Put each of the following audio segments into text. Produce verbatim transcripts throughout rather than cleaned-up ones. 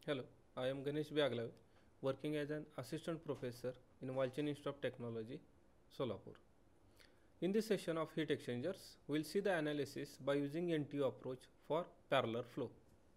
Hello, I am Ganesh B. Agalave, working as an assistant professor in Walchand Institute of Technology, Solapur. In this session of heat exchangers, we will see the analysis by using N T U approach for parallel flow.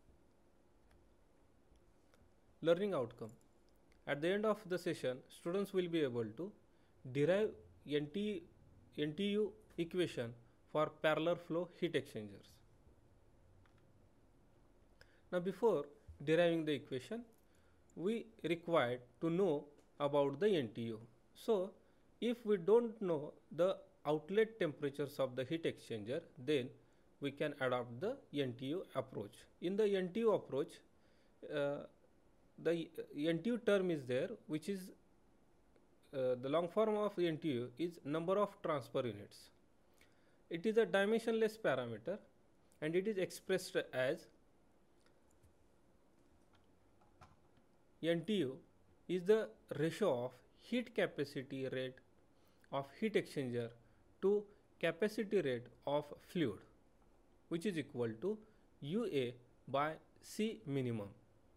Learning outcome. At the end of the session, students will be able to derive N T U equation for parallel flow heat exchangers. Now, before deriving the equation, we required to know about the N T U. So, if we don't know the outlet temperatures of the heat exchanger, then we can adopt the N T U approach. In the N T U approach, uh, the N T U term is there, which is uh, the long form of N T U is number of transfer units. It is a dimensionless parameter and it is expressed as N T U is the ratio of heat capacity rate of heat exchanger to capacity rate of fluid, which is equal to U A by C minimum.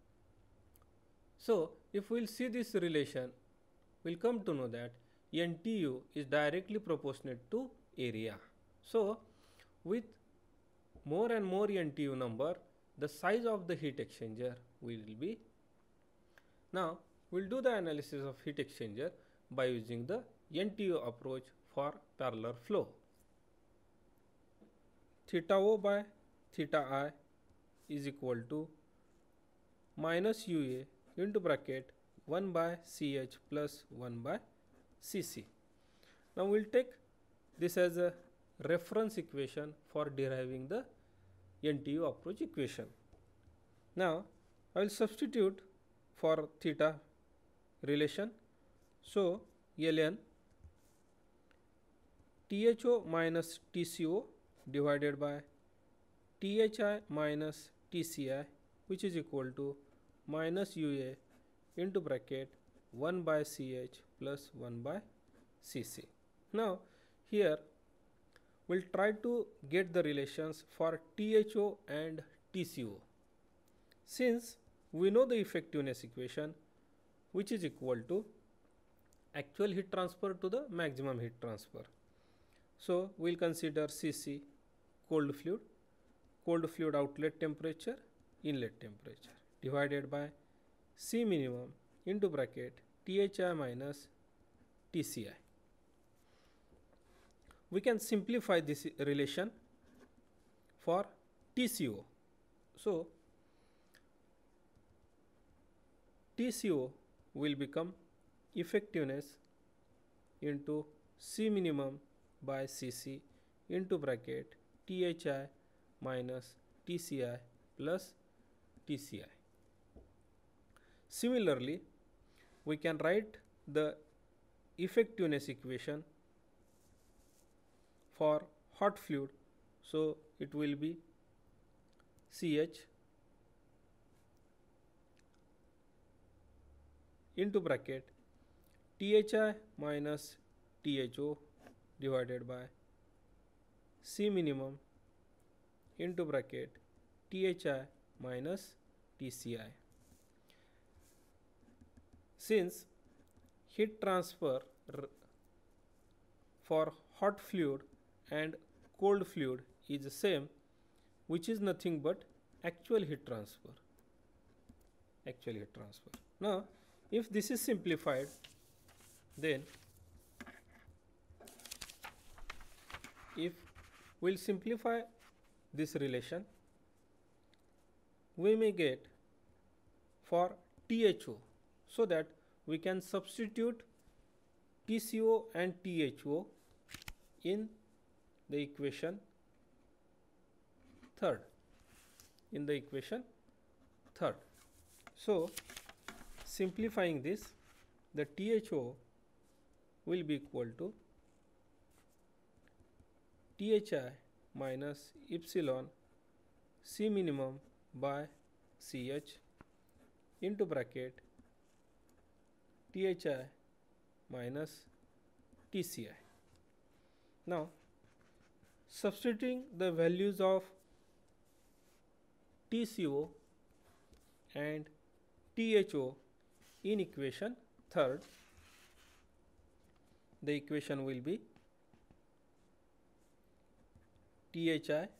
So, if we will see this relation, we will come to know that N T U is directly proportionate to area. So, with more and more N T U number, the size of the heat exchanger will be. Now, we will do the analysis of heat exchanger by using the N T U approach for parallel flow. Theta O by theta I is equal to minus U A into bracket one by C H plus one by C C. Now, we will take this as a reference equation for deriving the N T U approach equation. Now, I will substitute for theta relation. So, ln Tho minus Tco divided by Thi minus Tci, which is equal to minus Ua into bracket one by Ch plus one by Cc. Now, here we will try to get the relations for Tho and Tco. Since we know the effectiveness equation, which is equal to actual heat transfer to the maximum heat transfer. So, we will consider Cc cold fluid, cold fluid outlet temperature, inlet temperature divided by C minimum into bracket Thi minus Tci. We can simplify this relation for Tco. So, Tco will become effectiveness into C minimum by Cc into bracket Thi minus Tci plus Tci. Similarly, we can write the effectiveness equation for hot fluid. So, it will be Ch into bracket Thi minus Tho divided by C minimum into bracket Thi minus Tci. Since heat transfer for hot fluid and cold fluid is the same, which is nothing but actual heat transfer. Actual heat transfer. Now, if this is simplified, then if we will simplify this relation, we may get for Tho, so that we can substitute Tco and Tho in the equation third. In the equation third. So, simplifying this, the Tho will be equal to Thi minus epsilon C minimum by Ch into bracket Thi minus Tci. Now, substituting the values of Tco and T H O in equation third, the equation will be T H I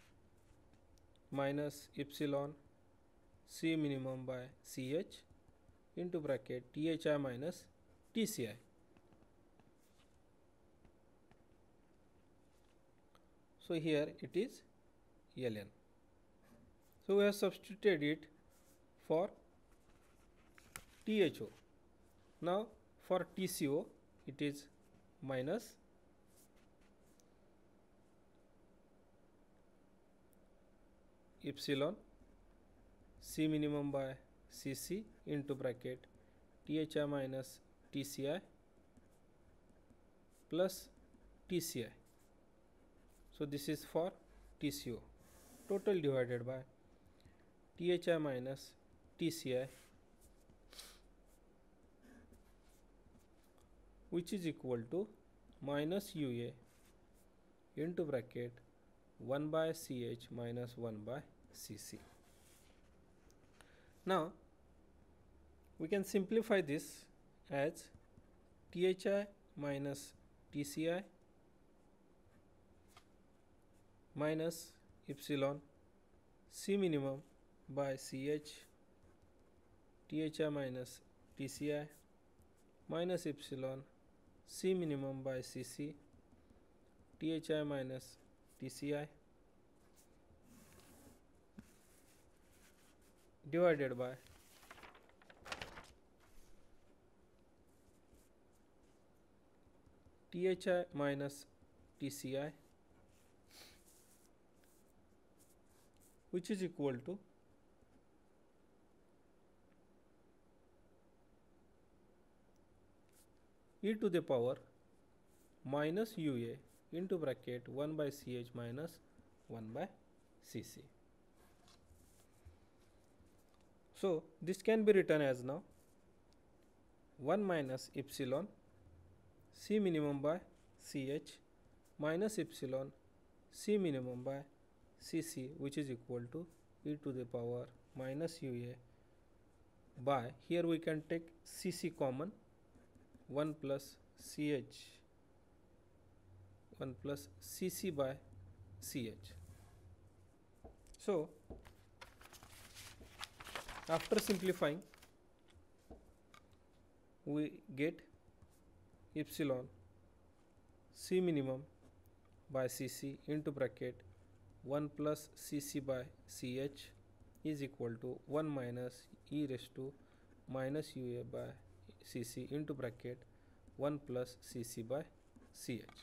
minus epsilon C minimum by C H into bracket T H I minus T C I. So here it is L N. So we have substituted it for T H O. Now for T C O it is minus epsilon C minimum by C C into bracket T H I minus T C I plus T C I. So this is for T C O, total divided by T H I minus T C I, which is equal to minus U A into bracket one by C H minus one by C C. Now we can simplify this as T H I minus T C I minus epsilon C minimum by C H T H I minus T C I minus epsilon C minimum by C C T H I minus T C I divided by T H I minus T C I, which is equal to e to the power minus U A into bracket one by C H minus one by C C. So this can be written as now one minus epsilon C minimum by C H minus epsilon C minimum by C C, which is equal to e to the power minus U A by, here we can take C C common, one plus C H, one plus C C by C H. So after simplifying we get epsilon C minimum by C C into bracket one plus C C by C H is equal to one minus e raised to minus U A by C C into bracket one plus C C by C H.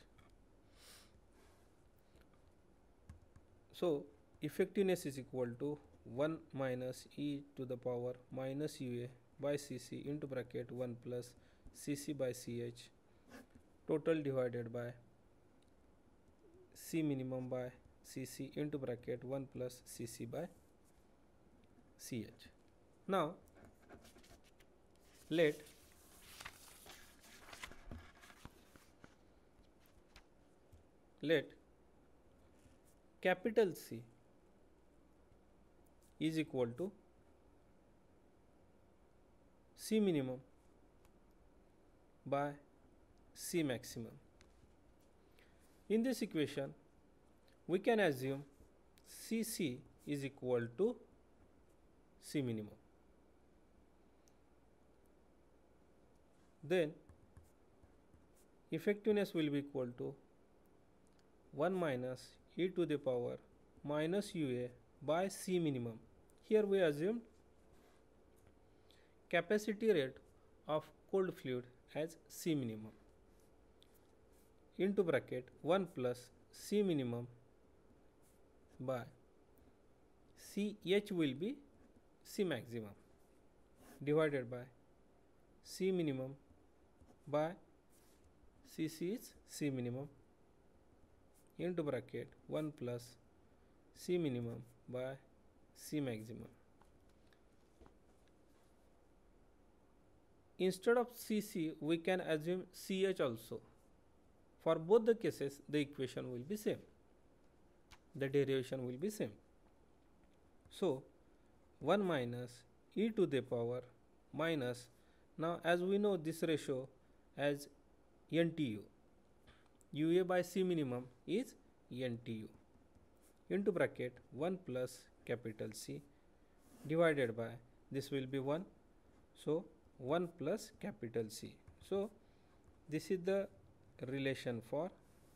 So effectiveness is equal to one minus e to the power minus U A by C C into bracket one plus C C by C H total divided by C minimum by C C into bracket one plus C C by C H. Now let let capital C is equal to C minimum by C maximum. In this equation we can assume C C is equal to C minimum. Then effectiveness will be equal to one minus e to the power minus U A by C minimum. Here we assume capacity rate of cold fluid as C minimum into bracket one plus C minimum by C H will be C maximum divided by C minimum by C C is C minimum into bracket one plus C minimum by C maximum. Instead of C C we can assume C H also. For both the cases the equation will be same, the derivation will be same. So one minus e to the power minus, now as we know this ratio as N T U, U A by C minimum is N T U, into bracket one plus capital C divided by, this will be one, so one plus capital C. So this is the relation for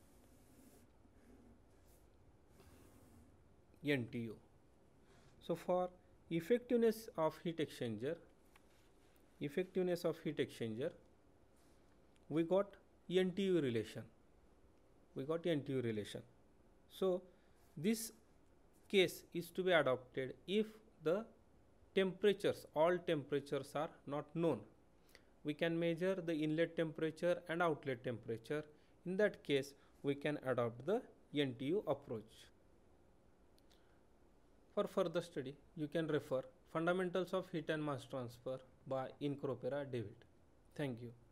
N T U. So for effectiveness of heat exchanger, effectiveness of heat exchanger, we got N T U relation, we got N T U relation. So this case is to be adopted if the temperatures, all temperatures are not known. We can measure the inlet temperature and outlet temperature. In that case, we can adopt the N T U approach. For further study, you can refer Fundamentals of Heat and Mass Transfer by Incropera David. Thank you.